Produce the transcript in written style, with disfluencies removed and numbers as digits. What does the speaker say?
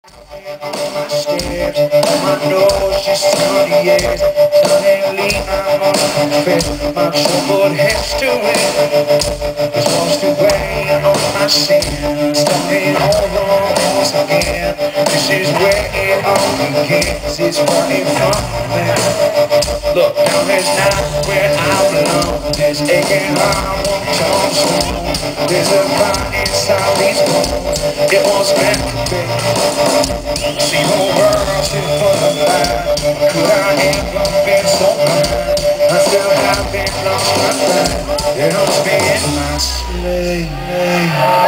On my stairs, on my nose, she's 30 years. Suddenly I'm on my bed, my troubled history is washed away on my sin. Starting all wrong once again. This is where it all begins. It's running from me. Look, now there's not where I belong. There's aching heart, won't come soon. There's a fire inside these bones. It was meant to be. See the world shit for the line. Could I ever been so blind? I still haven't lost my mind. It must be in my sleep.